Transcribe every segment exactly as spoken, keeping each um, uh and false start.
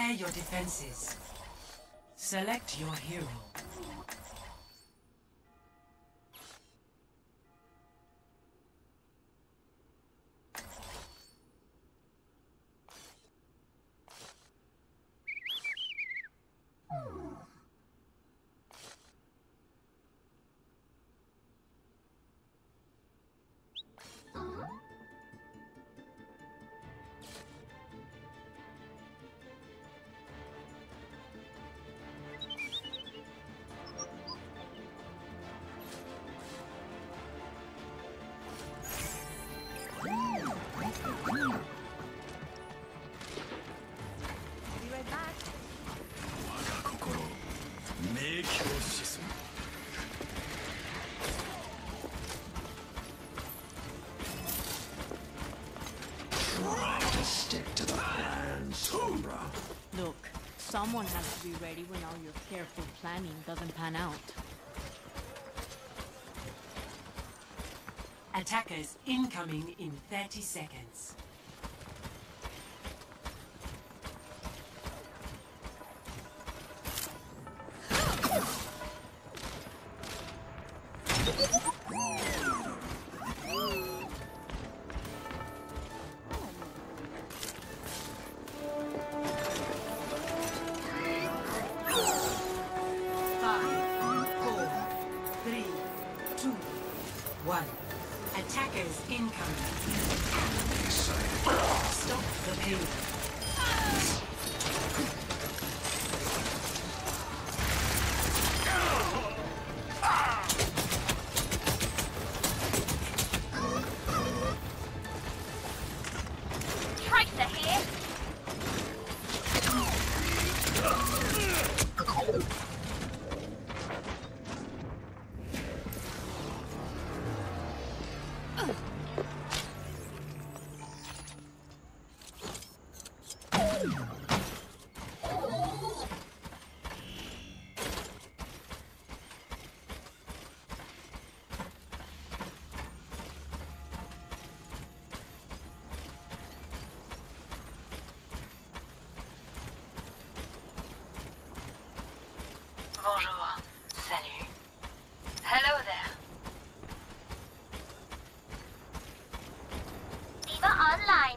Prepare your defenses. Select your hero. Stick to the plan, Sombra. Look, someone has to be ready when all your careful planning doesn't pan out. Attackers incoming in thirty seconds. One. Attackers incoming. Stop the payload. Tracer here. Bonjour. Salut. Hello there. Diva online.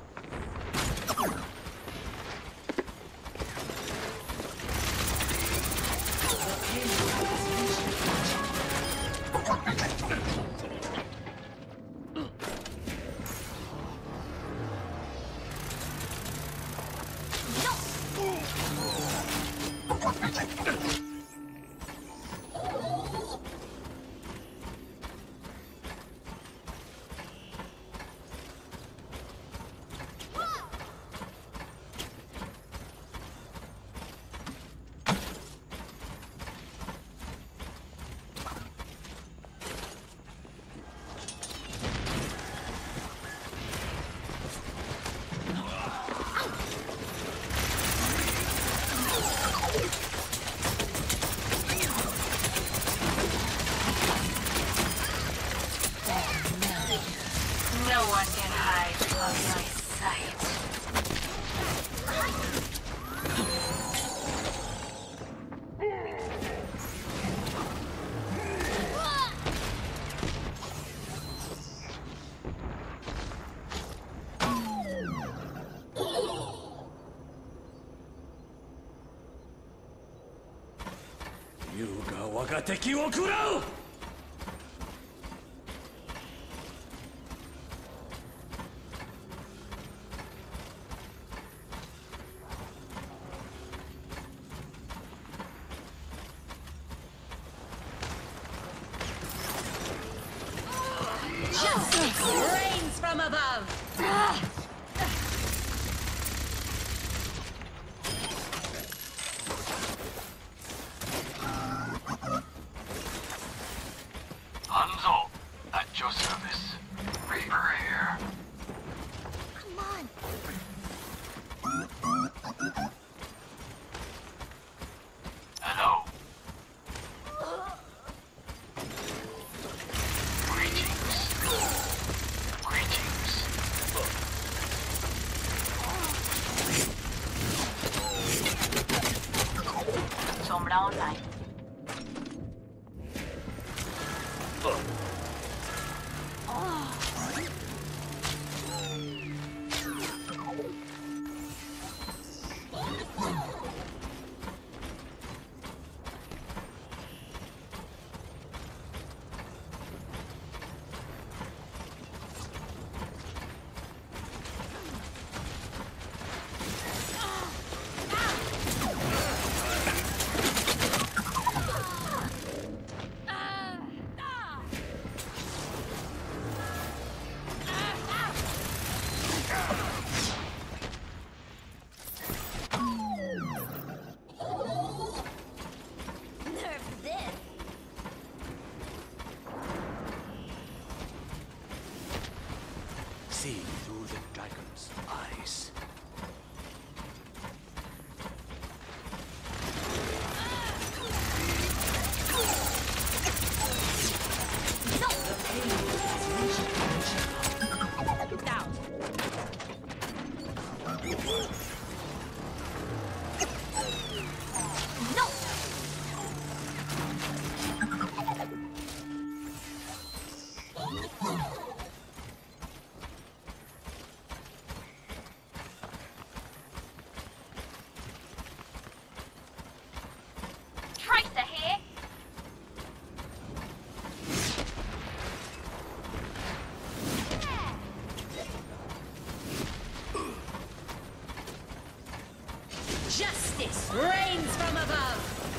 No one can hide from my sight. Yuga 我が敵を食らう Justice reigns from above. Sombra online. See through the dragon's eyes. Tracer here. Justice reigns from above.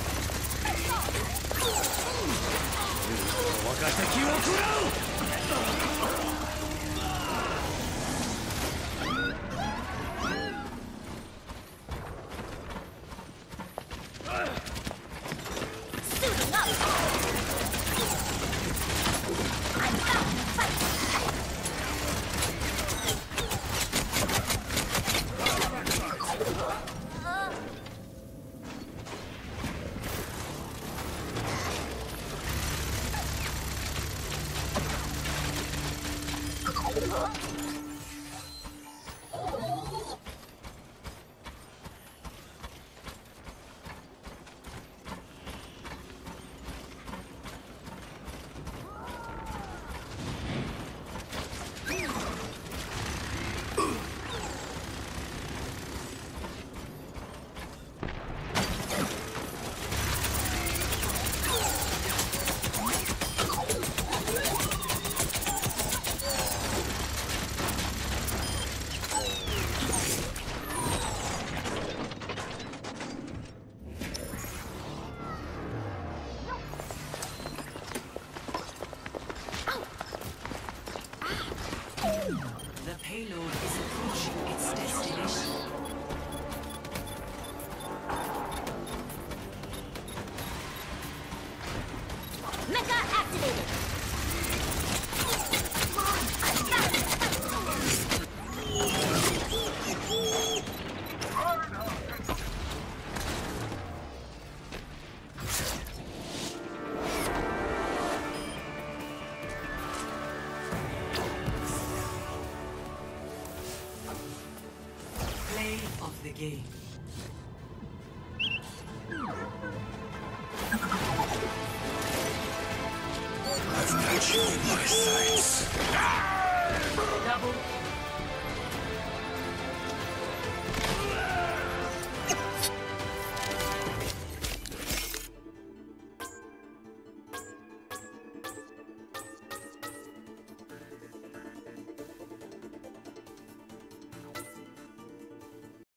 我が敵を食らう Suiting up. I'm out to fight. The payload is approaching its destination. Mecha activated. Play of the game. I've got you in my sights. Double